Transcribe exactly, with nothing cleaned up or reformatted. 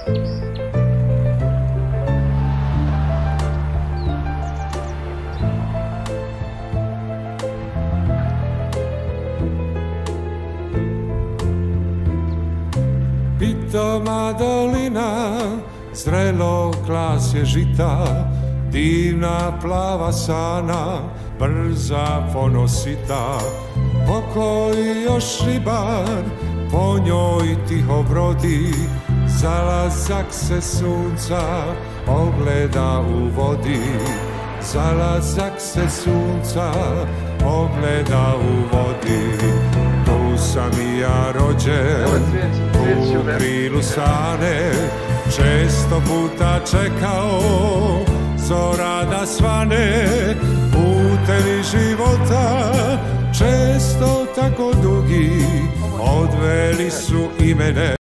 Pitoma dolina, zrelo klasje žita, divna plava sana, brza ponosita. Pokoji još ribar, po njoj tiho brodi, zalazak se sunca ogleda u vodi. Zalazak se sunca ogleda u vodi. Tu sam i ja rođen, u krilu sane, često puta čekao zora da svane. Putevi života, često tako dugi, odveli su i mene.